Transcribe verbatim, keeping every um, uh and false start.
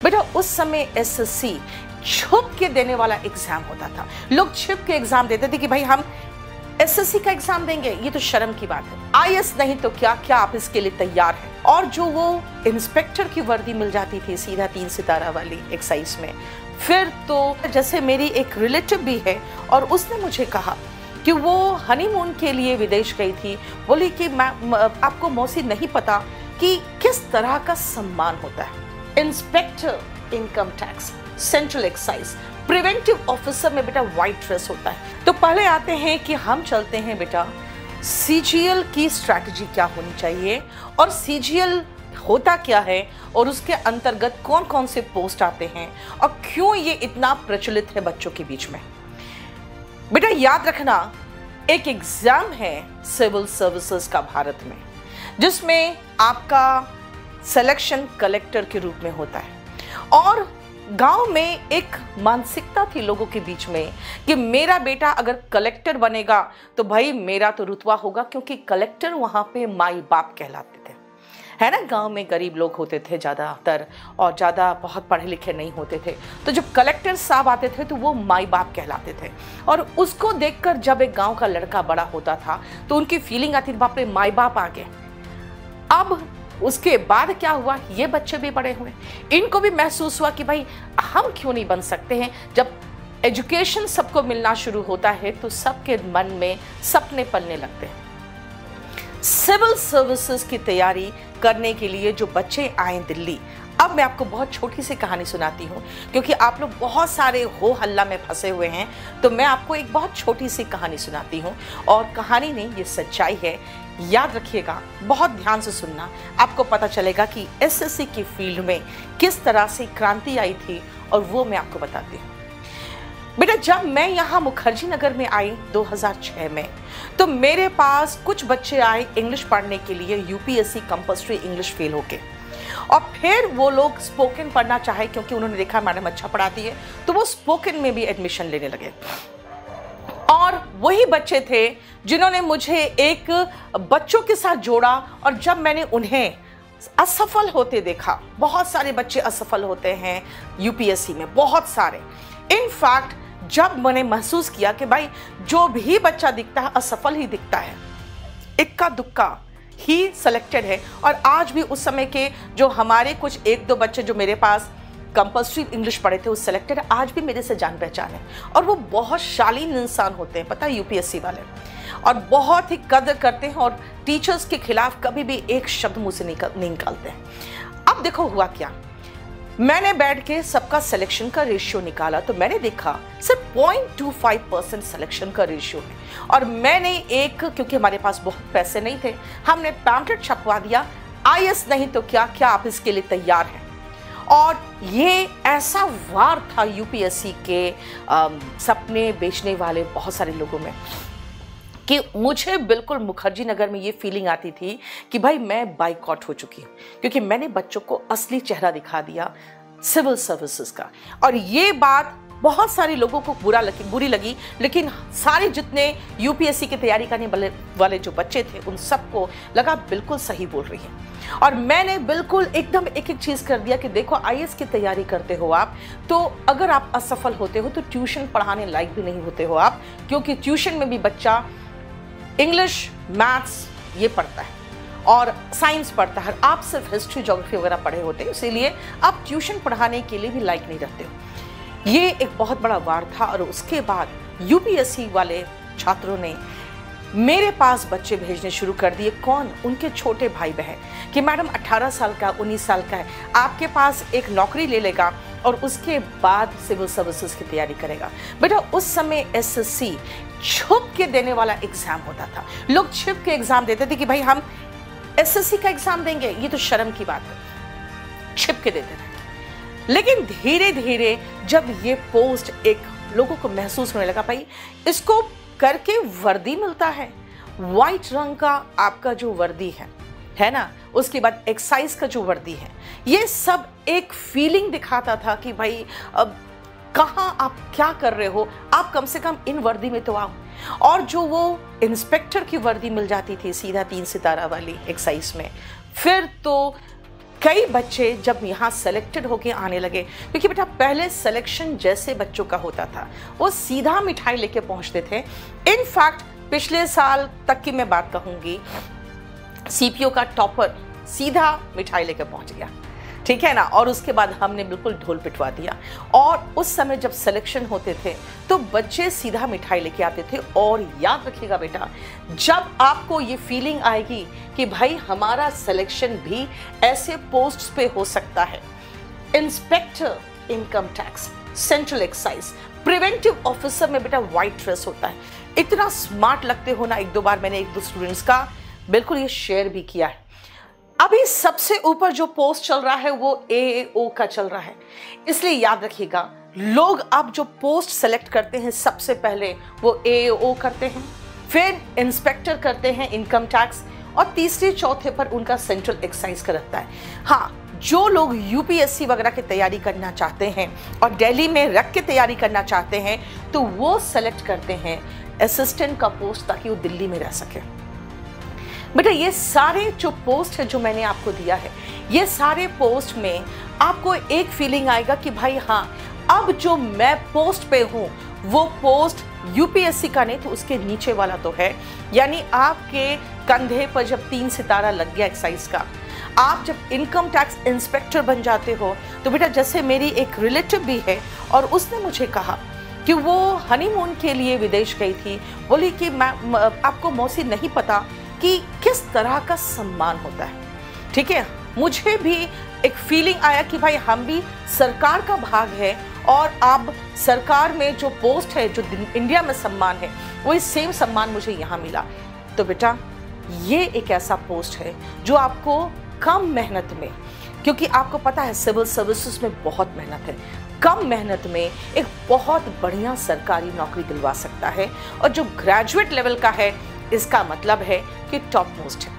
बेटा उस समय एसएससी छुप के देने वाला एग्जाम होता था। लोग छुप के एग्जाम देते थे कि भाई हम एसएससी का एग्जाम देंगे, ये तो शर्म की बात है। आईएएस नहीं तो क्या क्या आप इसके लिए तैयार हैं? और जो वो इंस्पेक्टर की वर्दी मिल जाती थी सीधा तीन सितारा वाली एक्साइज में, फिर तो जैसे मेरी एक रिलेटिव भी है और उसने मुझे कहा कि वो हनीमून के लिए विदेश गई थी। बोली कि मैं आपको मौसी नहीं पता कि किस तरह का सम्मान होता है। Inspector income tax, central excise, preventive officer में बेटा व्हाइट ड्रेस होता है। तो पहले आते हैं कि हम चलते हैं बेटा सीजीएल की स्ट्रैटेजी क्या होनी चाहिए और सीजीएल होता क्या है और उसके अंतर्गत कौन कौन से पोस्ट आते हैं और क्यों ये इतना प्रचलित है बच्चों के बीच में। बेटा याद रखना, एक एग्जाम है सिविल सर्विसेज का भारत में, जिसमें आपका सिलेक्शन कलेक्टर के रूप में होता है। और गांव में एक मानसिकता थी लोगों के बीच में कि मेरा बेटा अगर कलेक्टर बनेगा तो भाई मेरा तो रुतबा होगा, क्योंकि कलेक्टर वहां पे माई बाप कहलाते थे, है ना। गांव में गरीब लोग होते थे ज़्यादातर और ज़्यादा बहुत पढ़े लिखे नहीं होते थे, तो जब कलेक्टर साहब आते थे तो वो माई बाप कहलाते थे। और उसको देखकर जब एक गांव का लड़का बड़ा होता था तो उनकी फीलिंग आती थी, बाप रे माई बाप आ गए। अब उसके बाद क्या हुआ, ये बच्चे भी बड़े हुए, इनको भी महसूस हुआ कि भाई हम क्यों नहीं बन सकते हैं। जब एजुकेशन सबको मिलना शुरू होता है तो सबके मन में सपने पलने लगते हैं। सिविल सर्विसेज की तैयारी करने के लिए जो बच्चे आए दिल्ली, अब मैं आपको बहुत छोटी सी कहानी सुनाती हूँ, क्योंकि आप लोग बहुत सारे हो हल्ला में फंसे हुए हैं, तो मैं आपको एक बहुत छोटी सी कहानी सुनाती हूँ। और कहानी नहीं, ये सच्चाई है, याद रखिएगा, बहुत ध्यान से सुनना, आपको पता चलेगा कि एसएससी की फील्ड में किस तरह से क्रांति आई थी, और वो मैं आपको बताती हूँ। बेटा जब मैं यहाँ मुखर्जी नगर में आई दो हज़ार छह में, तो मेरे पास कुछ बच्चे आए इंग्लिश पढ़ने के लिए, यूपीएससी कंपल्सरी इंग्लिश फेल होके, और फिर वो लोग स्पोकन पढ़ना चाहे, क्योंकि उन्होंने देखा मैडम अच्छा पढ़ाती है, तो वो स्पोकन में भी एडमिशन लेने लगे। और वही बच्चे थे जिन्होंने मुझे एक बच्चों के साथ जोड़ा, और जब मैंने उन्हें असफल होते देखा, बहुत सारे बच्चे असफल होते हैं यूपीएससी में, बहुत सारे। इनफैक्ट जब मैंने महसूस किया कि भाई जो भी बच्चा दिखता है असफल ही दिखता है, इक्का दुक्का ही सिलेक्टेड है। और आज भी उस समय के जो हमारे कुछ एक दो बच्चे जो मेरे पास कंपल्सरी इंग्लिश पढ़े थे, वो सिलेक्टेड आज भी मेरे से जान पहचान है, और वो बहुत शालीन इंसान होते हैं, पता है, यूपीएससी वाले, और बहुत ही कदर करते हैं, और टीचर्स के खिलाफ कभी भी एक शब्द मुंह से निकल नहीं निकालते हैं। अब देखो हुआ क्या, मैंने बैठ के सबका सिलेक्शन का रेशियो निकाला, तो मैंने देखा सिर्फ point two five percent selection का रेशियो है। और मैंने एक, क्योंकि हमारे पास बहुत पैसे नहीं थे, हमने पैम्पलेट छपवा दिया, आईएएस नहीं तो क्या क्या आप इसके लिए तैयार हैं। और ये ऐसा वार था यूपीएससी के आ, सपने बेचने वाले बहुत सारे लोगों में, कि मुझे बिल्कुल मुखर्जी नगर में ये फीलिंग आती थी कि भाई मैं बाइकआउट हो चुकी हूँ, क्योंकि मैंने बच्चों को असली चेहरा दिखा दिया सिविल सर्विसेज का। और ये बात बहुत सारे लोगों को बुरा लगी बुरी लगी, लेकिन सारे जितने यूपीएससी की तैयारी करने वाले वाले जो बच्चे थे, उन सबको लगा बिल्कुल सही बोल रही है। और मैंने बिल्कुल एकदम एक एक चीज़ कर दिया कि देखो आईएएस की तैयारी करते हो आप, तो अगर आप असफल होते हो तो ट्यूशन पढ़ाने लायक भी नहीं होते हो आप, क्योंकि ट्यूशन में भी बच्चा इंग्लिश, मैथ्स ये पढ़ता है और साइंस पढ़ता है, आप सिर्फ हिस्ट्री, ज्योग्राफी वगैरह पढ़े होते हैं, इसीलिए आप ट्यूशन पढ़ाने के लिए भी लायक नहीं रहते हो। ये एक बहुत बड़ा वार था। और उसके बाद यूपीएससी वाले छात्रों ने मेरे पास बच्चे भेजने शुरू कर दिए, कौन, उनके छोटे भाई बहन, कि मैडम अठारह साल का, उन्नीस साल का है, आपके पास एक नौकरी ले लेगा और उसके बाद सिविल सर्विसेज की तैयारी करेगा। बेटा उस समय एसएससी छुप के देने वाला एग्जाम होता था। लोग छुप के एग्जाम देते थे कि भाई हम एसएससी का एग्जाम देंगे, ये तो शर्म की बात है, छिप के देते थे। लेकिन धीरे धीरे जब ये पोस्ट एक लोगों को महसूस होने लगा, भाई इसको करके वर्दी मिलता है, व्हाइट रंग का आपका जो वर्दी है है ना, उसके बाद एक्साइज का जो वर्दी है, ये सब एक फीलिंग दिखाता था कि भाई अब कहाँ आप क्या कर रहे हो, आप कम से कम इन वर्दी में तो आओ। और जो वो इंस्पेक्टर की वर्दी मिल जाती थी सीधा तीन सितारा वाली एक्साइज में, फिर तो कई बच्चे जब यहाँ सेलेक्टेड होके आने लगे, क्योंकि बेटा पहले सिलेक्शन जैसे बच्चों का होता था, वो सीधा मिठाई लेके पहुँचते थे। इनफैक्ट पिछले साल तक की मैं बात कहूँगी, सीपीओ का टॉपर सीधा मिठाई लेके पहुँच गया, ठीक है ना। और उसके बाद हमने बिल्कुल ढोल पिटवा दिया। और उस समय जब सिलेक्शन होते थे तो बच्चे सीधा मिठाई लेके आते थे। और याद रखिएगा बेटा, जब आपको ये फीलिंग आएगी कि भाई हमारा सिलेक्शन भी ऐसे पोस्ट पे हो सकता है, inspector income tax, central excise, preventive officer में बेटा व्हाइट ड्रेस होता है, इतना स्मार्ट लगते हो ना। एक दो बार मैंने एक दो स्टूडेंट्स का बिल्कुल ये शेयर भी किया है। अभी सबसे ऊपर जो पोस्ट चल रहा है वो ए ए ओ का चल रहा है, इसलिए याद रखिएगा, लोग अब जो पोस्ट सेलेक्ट करते हैं सबसे पहले वो ए ए ओ करते हैं, फिर इंस्पेक्टर करते हैं इनकम टैक्स, और तीसरे चौथे पर उनका सेंट्रल एक्साइज का रहता है। हाँ, जो लोग यू पी एस सी वगैरह की तैयारी करना चाहते हैं और दिल्ली में रख के तैयारी करना चाहते हैं तो वो सेलेक्ट करते हैं असिस्टेंट का पोस्ट, ताकि वो दिल्ली में रह सके। बेटा ये सारे जो पोस्ट है जो मैंने आपको दिया है, ये सारे पोस्ट में आपको एक फीलिंग आएगा कि भाई हाँ, अब जो मैं पोस्ट पे हूँ वो post U P S C का नहीं तो उसके नीचे वाला तो है। यानी आपके कंधे पर जब तीन सितारा लग गया एक्साइज का, आप जब इनकम टैक्स इंस्पेक्टर बन जाते हो, तो बेटा जैसे मेरी एक रिलेटिव भी है और उसने मुझे कहा कि वो हनीमून के लिए विदेश गई थी, बोली कि मैं आपको मौसी नहीं पता कि किस तरह का सम्मान होता है, ठीक है। मुझे भी एक फीलिंग आया कि भाई हम भी सरकार का भाग है, और अब सरकार में जो पोस्ट है, जो इंडिया में सम्मान है, वही सेम सम्मान मुझे यहाँ मिला। तो बेटा ये एक ऐसा पोस्ट है जो आपको कम मेहनत में, क्योंकि आपको पता है सिविल सर्विसेज में बहुत मेहनत है, कम मेहनत में एक बहुत बढ़िया सरकारी नौकरी दिलवा सकता है। और जो ग्रेजुएट लेवल का है, इसका मतलब है कि टॉप मोस्ट है।